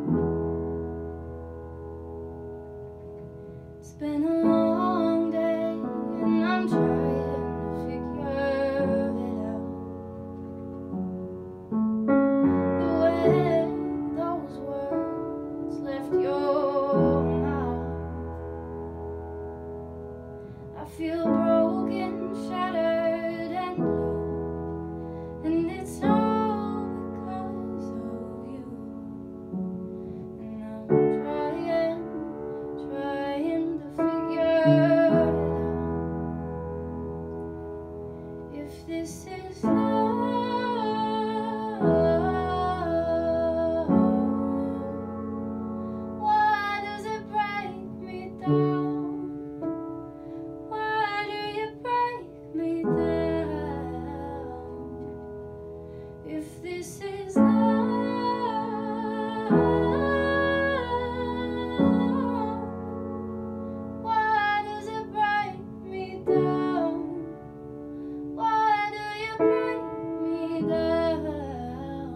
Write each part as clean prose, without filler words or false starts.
It's been a long day and I'm trying to figure it out. The way those words left your mouth, I feel broken, shattered and blue, and it's all because of you. And I'm trying to figure it out. If this is love, why does it break me down? Why do you break me down? If this is love, why does it break me down? Why do you break me down?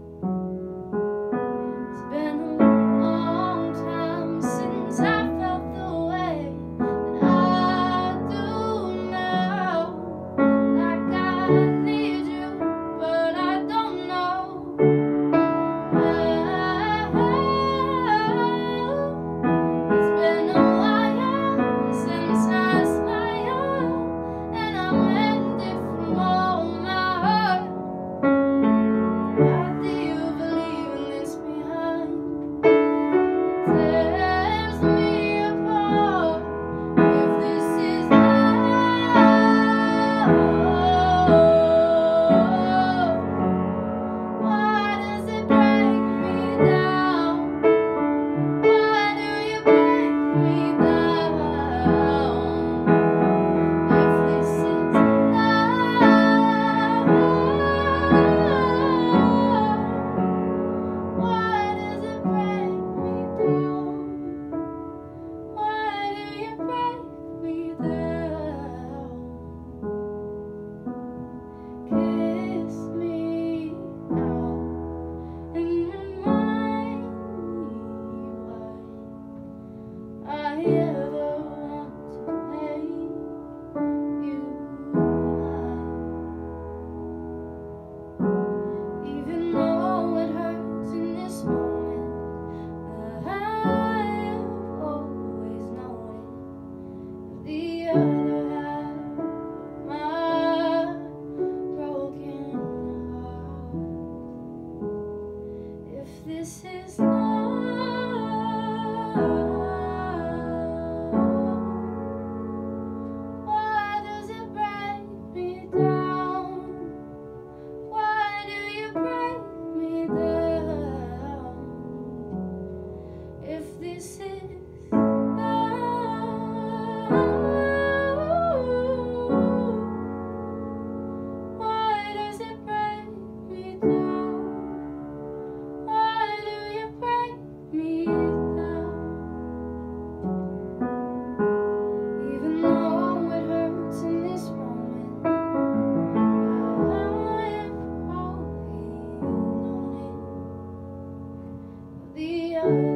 It's been a long time since I felt the way that I do now. Like I need you, but I don't know how. It's been a while since I smiled, and I meant it from all my heart. Why do you believe in this behind? It tears me apart. If this is love, why does it break me down? Why do you break me down? If this is love, why does it break me down? Why do you break me down? Kiss me now and remind me why I ever want to make you mine. Even though it hurts in this moment, I've always known it. The other half of my broken heart. If this is love, why does it break me down? Why do you break me down? If this is love, why does it break me down? Why do you break me down? Even though it hurts in this moment, I've always known it. The other